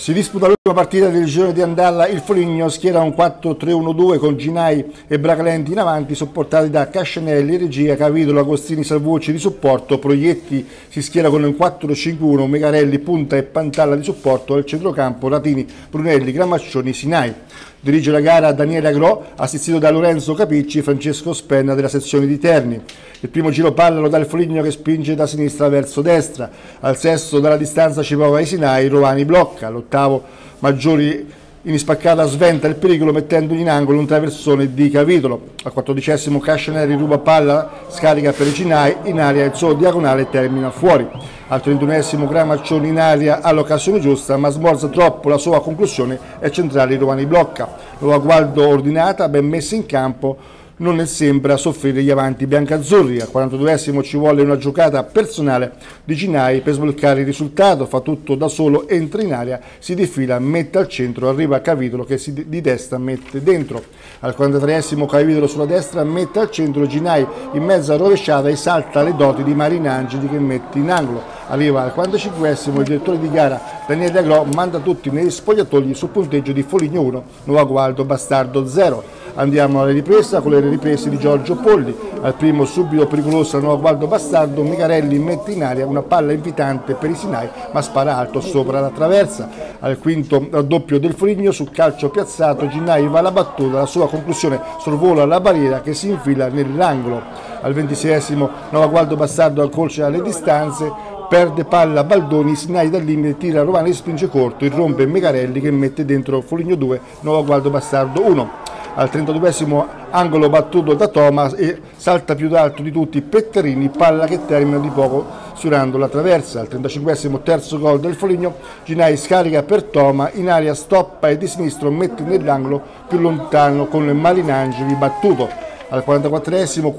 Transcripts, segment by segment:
Si disputa l'ultima partita del girone di andata, il Foligno schiera un 4-3-1-2 con Ginai e Bracalenti in avanti, supportati da Cascenelli, Regia, Cavitolo, Agostini, Salvucci di supporto, Proietti si schiera con un 4-5-1, Megarelli, Punta e Pantalla di supporto, al centrocampo Ratini, Brunelli, Gramaccioni, Sinai. Dirige la gara Daniele Agro, assistito da Lorenzo Capicci, Francesco Spenna della sezione di Terni. Il primo giro palla lo dà il Foligno che spinge da sinistra verso destra. Al sesto dalla distanza ci prova Isinai, Rovani blocca. All'ottavo Maggiori in spaccata sventa il pericolo mettendo in angolo un traversone di Cavitolo. Al 14° Cascenelli ruba palla, scarica per Isinai, in aria il suo diagonale termina fuori. Al 31° Gramaccioni in aria all'occasione giusta, ma smorza troppo la sua conclusione e centrale Rovani blocca. Nuova guardo ordinata, ben messa in campo, non ne sembra soffrire gli avanti biancazzurri. Al 42° ci vuole una giocata personale di Ginai per sbloccare il risultato, fa tutto da solo, entra in area, si defila, mette al centro, arriva a Cavitolo che di destra mette dentro. Al 43° Cavitolo sulla destra mette al centro, Ginai in mezza rovesciata e salta le doti di Marinangeli che mette in angolo. Arriva al 45° il direttore di gara Daniele Agro manda tutti negli spogliatoi sul punteggio di Foligno 1, Nuova Gualdo Bastardo 0. Andiamo alla ripresa con le riprese di Giorgio Polli. Al primo subito pericolosa Nuova Gualdo Bastardo, Micarelli mette in aria una palla invitante per Isinai ma spara alto sopra la traversa. Al quinto raddoppio del Foligno su calcio piazzato, Ginai va alla battuta, la sua conclusione sorvola la barriera che si infila nell'angolo. Al 26° Nuova Gualdo Bastardo accorcia le distanze, perde palla Baldoni, Isinai dal limite, tira Rovani, spinge corto, irrompe Megarelli che mette dentro Foligno 2, Nuova Gualdo Bastardo 1. Al 32° angolo battuto da Thomas e salta più alto di tutti Petterini, palla che termina di poco sfiorando la traversa. Al 35° terzo gol del Foligno, Ginai scarica per Thomas, in aria stoppa e di sinistro mette nell'angolo più lontano con Marinangeli battuto. Al 44°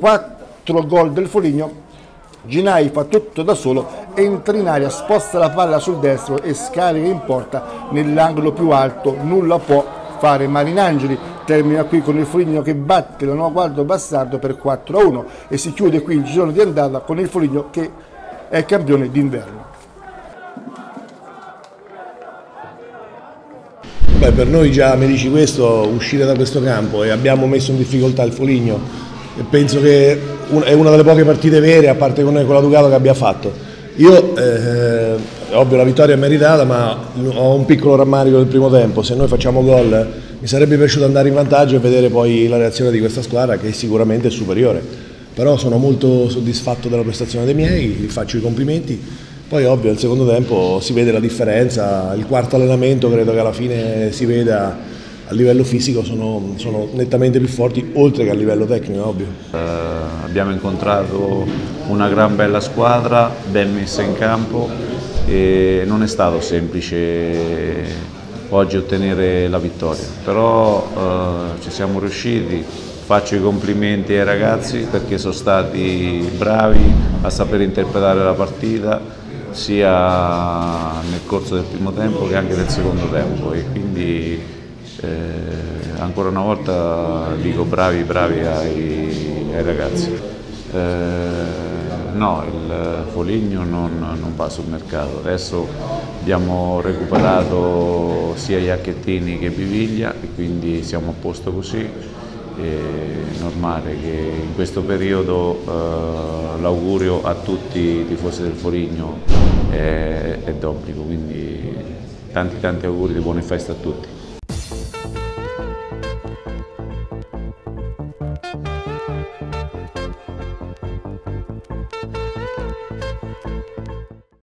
4 gol del Foligno, Ginai fa tutto da solo, entra in aria, sposta la palla sul destro e scarica in porta nell'angolo più alto, nulla può fare Marinangeli. Termina qui con il Foligno che batte la Nuova Gualdo Bastardo per 4-1 e si chiude qui il girone di andata con il Foligno che è campione d'inverno. Beh, per noi già mi dici questo, uscire da questo campo, e abbiamo messo in difficoltà il Foligno e penso che è una delle poche partite vere, a parte con la Ducato, che abbia fatto. Io, ovvio, la vittoria è meritata, ma ho un piccolo rammarico del primo tempo. Se noi facciamo gol, mi sarebbe piaciuto andare in vantaggio e vedere poi la reazione di questa squadra, che sicuramente è superiore. Però sono molto soddisfatto della prestazione dei miei, gli faccio i complimenti. Poi, ovvio, al secondo tempo si vede la differenza. Il quarto allenamento credo che alla fine si veda, a livello fisico sono nettamente più forti, oltre che a livello tecnico, ovvio. Abbiamo incontrato una gran bella squadra, ben messa in campo, e non è stato semplice oggi ottenere la vittoria, però ci siamo riusciti. Faccio i complimenti ai ragazzi perché sono stati bravi a saper interpretare la partita sia nel corso del primo tempo che anche del secondo tempo, e quindi ancora una volta dico bravi ai ragazzi. No, il Foligno non va sul mercato. Adesso abbiamo recuperato sia Iacchettini che Biviglia e quindi siamo a posto così. È normale che in questo periodo l'augurio a tutti i tifosi del Foligno è d'obbligo, quindi tanti auguri di buone feste a tutti.